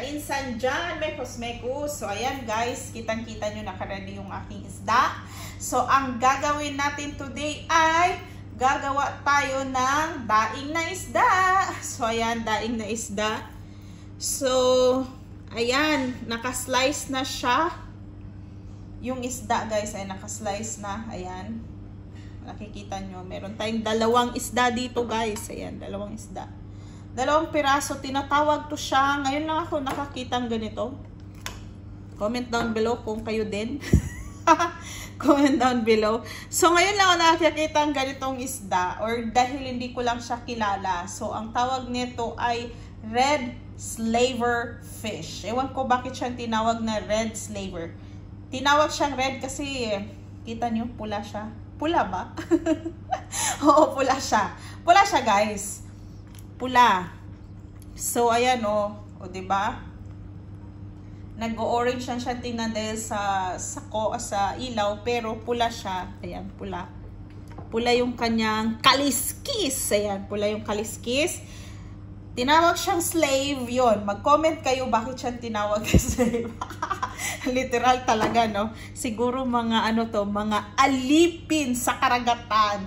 kainsan dyan, may kusmekus. So, ayan guys, kitang-kita nyo nakaready yung aking isda. So, ang gagawin natin today ay gagawa tayo ng daing na isda. So, ayan, daing na isda. So, ayan, nakaslice na siya. Yung isda guys ay nakaslice na. Ayan. Nakikita nyo, meron tayong dalawang isda dito guys. Ayan, dalawang isda. Dalawang piraso, tinatawag to siya. Ngayon lang ako nakakita ng ganito. Comment down below kung kayo din. Comment down below. So, ngayon lang ako nakakita ng ganitong isda. Or dahil hindi ko lang siya kilala. So, ang tawag nito ay red slaver fish. Ewan ko bakit siyang tinawag na red slaver. Tinawag siyang red kasi, kita nyo, pula siya. Pula ba? Oo, pula siya. Pula siya, guys. Pula. So, ayan, o, diba? Nag-orange siya tingnan dahil sa ilaw, pero pula siya. Ayan, pula. Pula yung kanyang kaliskis. Ayan, pula yung kaliskis. Tinawag siyang slave, yon. Mag-comment kayo bakit siyang tinawag slave. Literal talaga, no? Siguro mga ano to, mga alipin sa karagatan.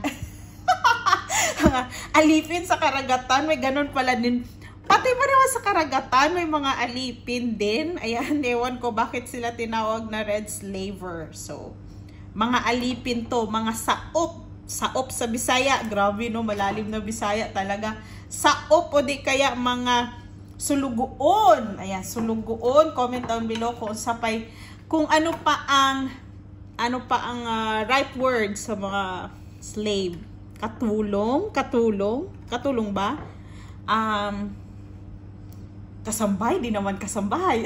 Alipin sa karagatan, may ganun pala din. Pati pa naman sa karagatan, may mga alipin din. Ayan, ewan ko bakit sila tinawag na red slaver. So, mga alipin to, mga saop. Saop sa Bisaya. Grabe, no? Malalim na Bisaya talaga. Saop o di kaya mga sulugoon. Ayan, sulugoon. Comment down below kung ano pa ang right word sa mga slave. Katulong ba? Kasambay, di naman kasambay.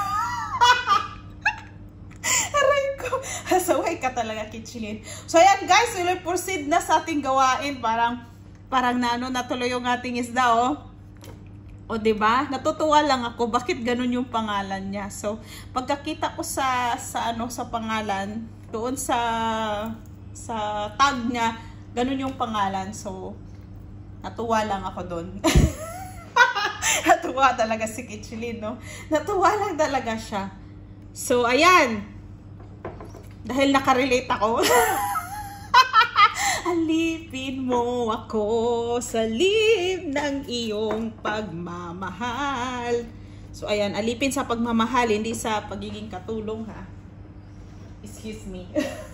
Aray ko. Hasaway ka talaga, Kitchilin. So, ayan guys, we'll proceed na sa ating gawain. Parang natuloy yung ating isda, oh. O, diba? Natutuwa lang ako. Bakit ganun yung pangalan niya? So, pagkakita ko sa pangalan, doon sa tag niya, ganun yung pangalan. So, natuwa lang ako doon. Natuwa talaga si Kitchilin, no? Natuwa lang talaga siya. So, ayan. Dahil nakarelate ako. Alipin mo ako sa lib ng iyong pagmamahal. So, ayan. Alipin sa pagmamahal, hindi sa pagiging katulong, ha? Excuse me.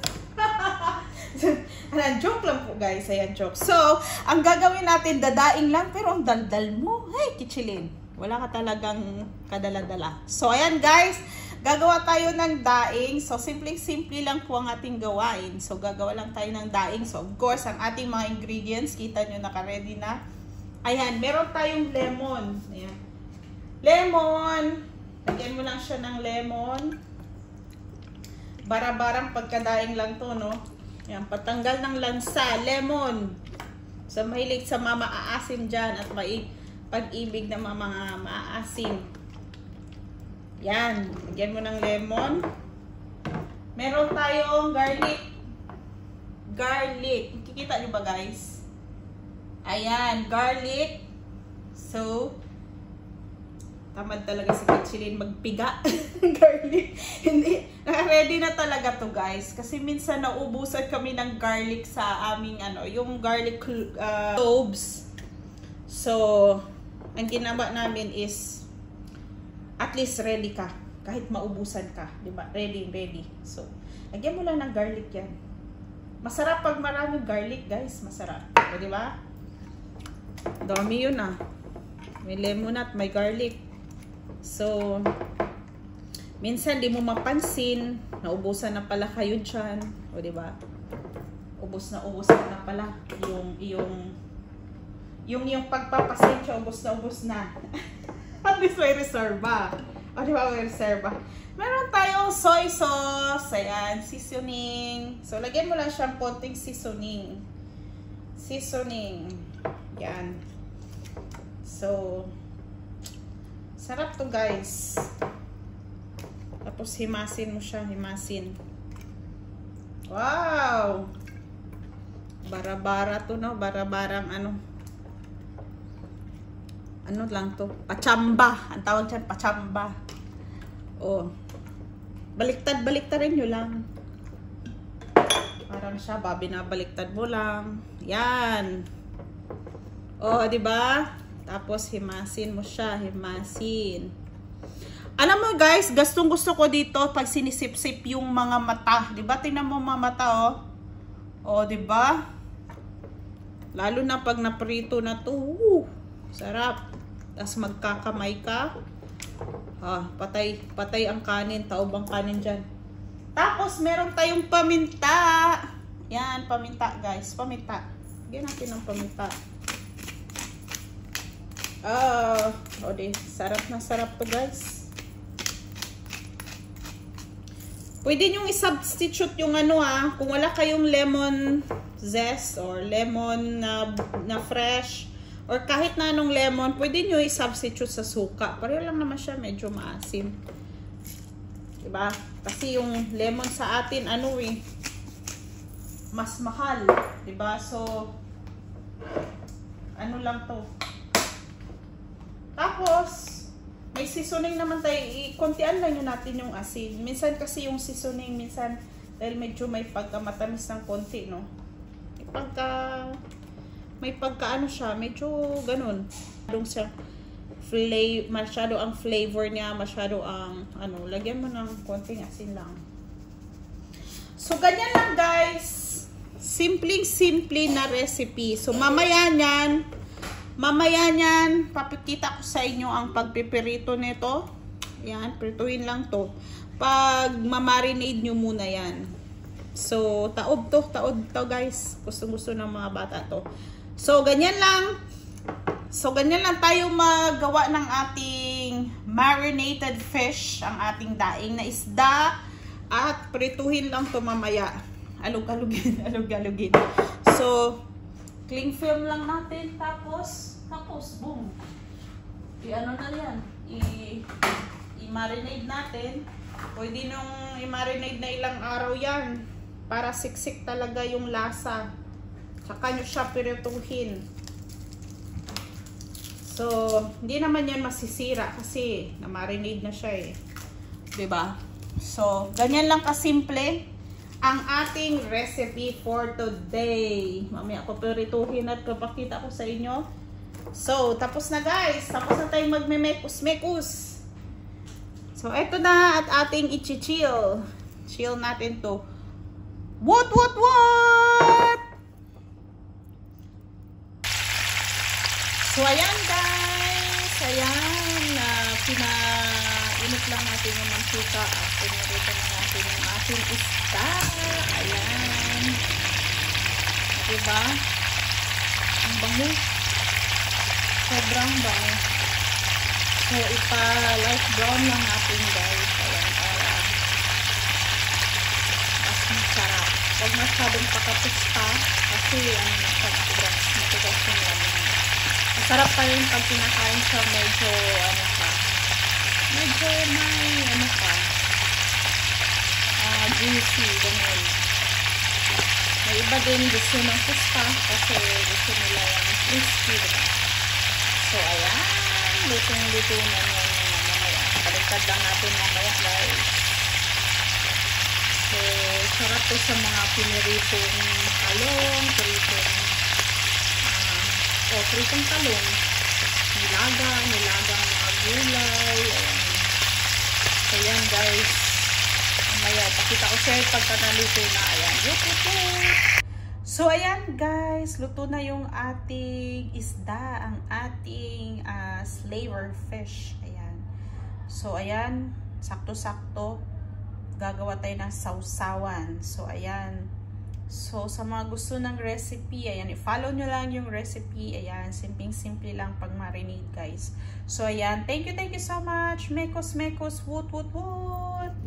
Ayan, joke lang po, guys. Ayan, joke. So, ang gagawin natin, dadaing lang, pero ang daldal mo, hey, Kitchilin. Wala ka talagang kadala-dala. So, ayan, guys. Gagawa tayo ng daing. So, simple-simple lang po ang ating gawain. So, gagawa lang tayo ng daing. So, of course, ang ating mga ingredients, kita nyo naka-ready na. Ayan, meron tayong lemon. Ayan. Lemon. Lagyan mo lang siya ng lemon. Bara-barang pagkadaing lang to, no? Ayan, patanggal ng lansa. Lemon. So, mahilig sa mga maaasim dyan at may pag-ibig ng mga maaasim. Yan. Lagyan mo ng lemon. Meron tayong garlic. Garlic. Kikita nyo ba, guys? Ayan. Garlic. So, tamad talaga si Kitchilin magpiga. Garlic. Hindi. Naka-ready na talaga to, guys. Kasi minsan naubusan kami ng garlic sa aming, yung garlic cloves. So, ang ginawa namin is at least ready ka. Kahit maubusan ka. Diba? Ready. So, lagyan mo lang ng garlic yan. Masarap pag maraming garlic, guys. Masarap. O, diba? Dami yun, ah. May lemon at may garlic. So, minsan di mo mapansin. Naubusan na pala kayo dyan. O, diba? Ubusan na pala. Yung pagpapasensya, ubos na. At least may reserva. O, diba may reserva? Meron tayong soy sauce. Ayan, seasoning. So, lagyan mo lang siyang konting seasoning. Yan. So, sarap to, guys. Tapos, himasin mo siya. Wow! Bara-bara to, no? Bara-barang ano lang to? Pachamba. Ang tawag dyan, pachamba. Oh. Baliktad-baliktarin nyo lang. Parang siya, binabaliktad mo lang. Yan. Oh, di ba? Tapos himasin mo siya, himasin. Alam mo guys, gustong-gusto ko dito pag sinisip-sip yung mga mata. Di ba? Tingnan mo mga mata, oh. Oh, di ba? Lalo na pag naprito na to. Sarap. Tapos magkakamay ka. Patay ang kanin. Taob ang kanin dyan. Tapos meron tayong paminta. Yan, paminta guys. Paminta. Bigyan natin ng paminta. O di, sarap na sarap to guys. Pwede nyo i-substitute yung ano kung wala kayong lemon zest or lemon na fresh or kahit na anong lemon, pwede nyo i-substitute sa suka. Pareho lang naman siya, medyo maasim. Diba? Kasi yung lemon sa atin, mas mahal. Diba? So, ano lang to. Tapos, may seasoning naman tayo. Kontian lang yun natin yung asin. Minsan kasi yung seasoning, minsan, dahil medyo may pagkamatamis ng konti, no? May pagka ano siya, medyo ganun. Masyado ang flavor niya, masyado ang, lagyan mo ng konting asin lang. So, ganyan lang guys. Simpleng-simple na recipe. So, mamaya niyan, papakita ko sa inyo ang pagpipirito nito. Yan, prituhin lang to. Pag mamarinade nyo muna yan. So, taob to guys. Gusto ng mga bata to. So, ganyan lang. Tayo magawa ng ating marinated fish, ang ating daing na isda. At prituhin lang to mamaya. Alug-alugin. So, cling film lang natin. Tapos, boom. I-ano na yan. I-marinade natin. Pwede nung i-marinade na ilang araw yan. Para siksik talaga yung lasa. Tsaka nyo siya pirituhin. So, hindi naman yan masisira kasi na-marinade na siya eh. Diba? So, ganyan lang kasimple ang ating recipe for today. Mamaya ako pirituhin at papakita ko sa inyo. So, tapos na guys. Tapos na tayong magme-mekus-mekus. So, eto na at ating i-chill. Chill natin to. What? So, ayan guys. Ayan. Pinainit lang natin yung mantika. At pinarito na natin yung ating isda. Ayan. Diba? Ang bango. Sobrang bango. So, ipa-light brown lang natin guys. Ayan, para mas masarap. Huwag masyadong pakapos pa. Kasi ang sobrang matigas yung laman. Masarap pa rin pag pinakain siya. Medyo, medyo may, juicy. Ganun. May iba din gusto ng pusta kasi gusto nila yung crispy. Diba? So, ayan. Lutong-luto na yan mamaya. Baliktad lang natin mamaya, guys. So, sarap to sa mga piniritong talong, pritong talong. Nilagang mga gulay. Ayan. So, yan, guys. Mamaya, pakita ko sa'yo pagka naluto na. Ayan. Luto. So, ayan guys, luto na yung ating isda, ang ating slaver fish. Ayan. So, ayan, sakto-sakto. Gagawa tayo ng sausawan. So, ayan. So, sa mga gusto ng recipe, ayan, i-follow nyo lang yung recipe. Ayan, simpleng-simple lang pag marinade guys. So, ayan, thank you so much. Mekos, woot.